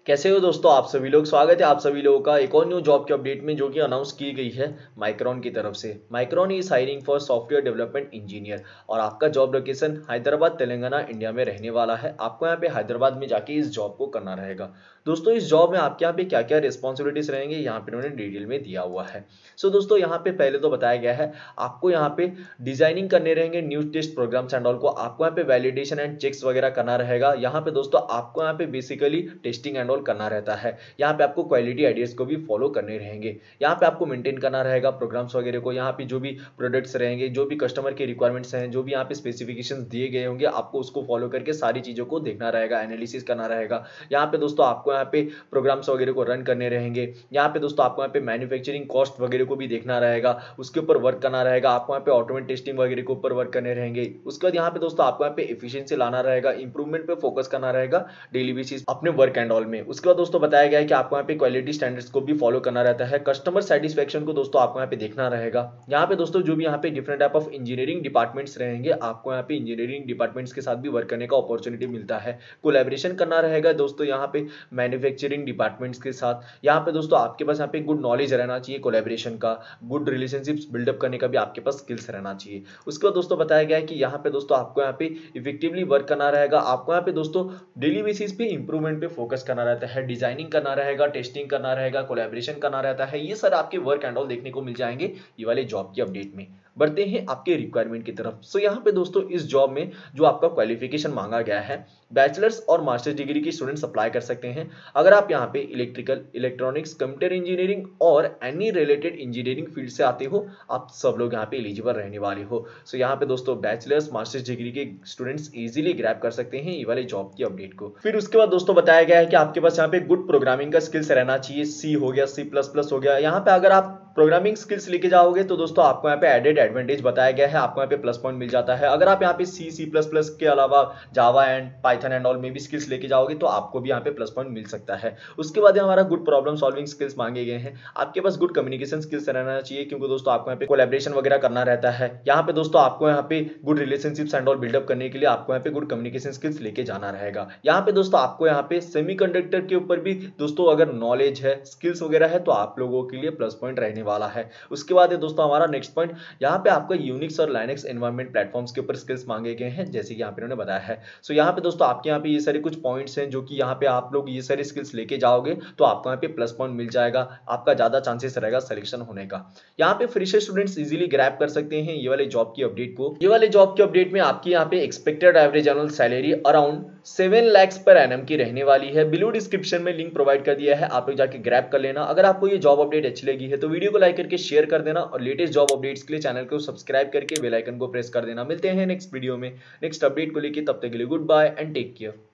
कैसे हो दोस्तों आप सभी लोग। स्वागत है आप सभी लोगों का एक और न्यू जॉब के अपडेट में जो कि अनाउंस की गई है माइक्रोन की तरफ से। Micron is hiring for software development engineer और आपका job location Hyderabad Telangana India में रहने वाला है। आपको यहाँ पे हैदराबाद में जाके इस जॉब को करना रहेगा। दोस्तों इस जॉब में आपके यहाँ पे क्या क्या रिस्पॉन्सिबिलिटीज रहेंगे यहाँ पे उन्होंने डिटेल में दिया हुआ है। सो दोस्तों यहाँ पे पहले तो बताया गया है आपको यहाँ पे डिजाइनिंग करने रहेंगे new test programs and all को। आपको यहाँ पे वैलिडेशन एंड चेक्स वगैरह करना रहेगा। यहाँ पे दोस्तों आपको यहाँ पे बेसिकली टेस्टिंग एंड करना रहता है। यहाँ पे आपको क्वालिटी आइडियाज को भी फॉलो करने रहेंगे। यहाँ पे आपको मेंटेन करना रहेगा प्रोग्राम्स वगैरह को। यहाँ पे जो भी प्रोडक्ट्स रहेंगे, जो भी कस्टमर के रिक्वायरमेंट्स हैं, जो भी यहाँ पे स्पेसिफिकेशंस दिए गए होंगे, आपको उसको फॉलो करके सारी चीजों को देखना रहेगा, एनालिसिस करना रहेगा। यहाँ पे दोस्तों आपको यहाँ पे प्रोग्राम्स वगैरह को रन करने रहेंगे। यहाँ पे दोस्तों आपको यहाँ पे मैन्युफैक्चरिंग कॉस्ट वगैरह को भी देखना रहेगा, उसके ऊपर वर्क करना रहेगा। आपको यहाँ पे ऑटोमेट टेस्टिंग वगैरह के ऊपर वर्क करने रहेंगे। उसके बाद यहाँ पे दोस्तों आपको यहाँ पे एफिशिएंसी लाना रहेगा, इंप्रूवमेंट पे फोकस करना रहेगा डेली बेसिस अपने वर्क एंड ऑल में। उसके बाद दोस्तों बताया गया है कि आपको यहाँ पे क्वालिटी स्टैंडर्ड्स को भी फॉलो करना रहता है। कस्टमर सेटिस्फेक्शन को दोस्तों आपको यहाँ पे देखना रहेगा। यहाँ पे दोस्तों जो भी यहाँ पे different type of engineering departments रहेंगे, आपको यहाँ पे इंजीनियरिंग डिपार्टमेंट्स के साथ भी वर्क करने का अपॉर्चुनिटी मिलता है। कोलैबोरेशन करना रहेगा दोस्तों यहाँ पे मैन्युफैक्चरिंग डिपार्टमेंट्स के साथ। यहाँ पे दोस्तों आपके पास यहाँ पे गुड नॉलेज रहना चाहिए कोलैबोरेशन का, गुड रिलेशनशिप्स बिल्डअप करने का भी आपके पास स्किल्स रहना चाहिए। उसके बाद दोस्तों बताया गया है कि यहाँ पे दोस्तों आपको यहाँ पे इफेक्टिवली वर्क करना रहेगा। आपको यहाँ पे दोस्तों डेली बेसिस पे इंप्रूवमेंट पे फोकस करना रहता है, डिजाइनिंग करना रहेगा, टेस्टिंग करना रहेगा, कोलैबोरेशन करना रहता है। ये सारे आपके वर्क एंड ऑल देखने को मिल जाएंगे ये वाले जॉब की अपडेट में। बढ़ते हैं आपके रिक्वायरमेंट की तरफ। सो यहाँ पे दोस्तों इस जॉब में जो आपका क्वालिफिकेशन मांगा गया है, बैचलर्स और मास्टर्स डिग्री की स्टूडेंट्स अप्लाई कर सकते हैं। अगर आप यहाँ पे इलेक्ट्रिकल, इलेक्ट्रॉनिक्स, कंप्यूटर इंजीनियरिंग और एनी रिलेटेड इंजीनियरिंग फील्ड से आते हो, आप सब लोग यहाँ पे एलिजिबल रहने वाले हो। सो यहाँ पे दोस्तों बैचलर्स मास्टर्स डिग्री के स्टूडेंट्स इजीली ग्रैब कर सकते हैं ये वाले जॉब की अपडेट को। फिर उसके बाद दोस्तों बताया गया है कि आपके पास यहाँ पे गुड प्रोग्रामिंग का स्किल्स रहना चाहिए। सी हो गया, C++ हो गया। यहाँ पे अगर आप प्रोग्रामिंग स्किल्स लेके जाओगे तो दोस्तों आपको यहाँ पे एडेड एडवांटेज बताया गया है, आपको यहाँ पे प्लस पॉइंट मिल जाता है। अगर आप यहाँ पे C++ के अलावा Java and Python and all में भी स्किल्स लेके जाओगे तो आपको भी यहाँ पे प्लस पॉइंट मिल सकता है। उसके बाद हमारा गुड प्रॉब्लम सॉल्विंग स्किल्स मांगे गए हैं। आपके पास गुड कम्युनिकेशन स्किल्स रहना चाहिए क्योंकि दोस्तों आपको यहाँ पे कोलैबोरेशन वगैरह करना रहता है। यहाँ पे दोस्तों आपको यहाँ पे good relationships and all buildup करने के लिए आपको यहाँ पे गुड कम्युनिकेशन स्किल्स लेके जाना रहेगा। यहाँ पे दोस्तों आपको यहाँ पे सेमीकंडक्टर के ऊपर भी दोस्तों अगर नॉलेज है, स्किल्स वगैरह है तो आप लोगों के लिए प्लस पॉइंट रहने वाला है। उसके बाद है दोस्तों हमारा नेक्स्ट पॉइंट, यहाँ पे आपका यूनिक्स और लाइनक्स एनवायरनमेंट प्लेटफॉर्म्स के ऊपर स्किल्स मांगे गए हैं जैसे कि यहाँ पे उन्होंने बताया है। सो यहाँ पे दोस्तों आपके यहाँ पे ये सारे कुछ पॉइंट्स हैं जो कि यहाँ पे आप लोग ये सारे स्किल्स लेके जाओगे तो आपको यहाँ पे प्लस पॉइंट मिल जाएगा, आपका ज्यादा चांसेस रहेगा सिलेक्शन होने का। यहाँ पे फ्रेशर स्टूडेंट्स इजीली ग्रैब कर सकते हैं ये वाले जॉब की अपडेट को। ये वाले जॉब की अपडेट में आपकी यहाँ पे expected average annual salary around 7 lakh per annum की रहने वाली है। बिलो डिस्क्रिप्शन में लिंक प्रोवाइड कर दिया है, आप लोग जाके ग्रैब कर लेना। अगर आपको ये जॉब अपडेट अच्छी लगी है तो वीडियो को लाइक करके शेयर कर देना और लेटेस्ट जॉब अपडेट्स के लिए चैनल को सब्सक्राइब करके बेल आइकन को प्रेस कर देना। मिलते हैं नेक्स्ट वीडियो में नेक्स्ट अपडेट को लेके, तब तक के लिए goodbye and take care.